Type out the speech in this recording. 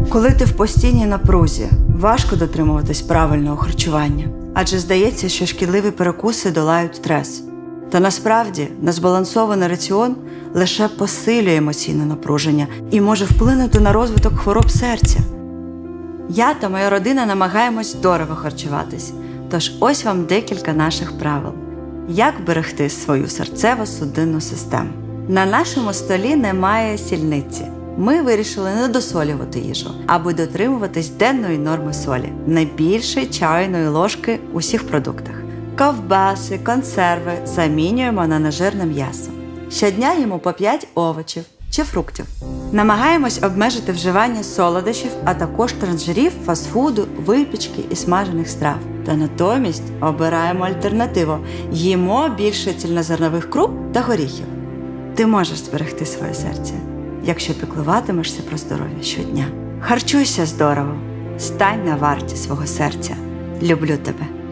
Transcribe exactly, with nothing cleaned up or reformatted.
Коли ти в постійній напрузі, важко дотримуватись правильного харчування, адже здається, що шкідливі перекуси долають стрес. Та насправді незбалансований раціон лише посилює емоційне напруження і може вплинути на розвиток хвороб серця. Я та моя родина намагаємось здорово харчуватись, тож ось вам декілька наших правил. Як берегти свою серцево-судинну систему? На нашому столі немає сільниці. Ми вирішили не досолювати їжу, аби дотримуватись денної норми солі, не більше чайної ложки у всіх продуктах. Ковбаси, консерви замінюємо на нежирне м'ясо. Щодня їмо по п'ять овочів чи фруктів. Намагаємось обмежити вживання солодощів, а також трансжирів, фастфуду, випічки і смажених страв. Та натомість обираємо альтернативу – їмо більше цільнозернових круп та горіхів. Ти можеш зберегти своє серце, якщо піклуватимешся про здоров'я щодня. Харчуйся здорово, стань на варті свого серця. Люблю тебе.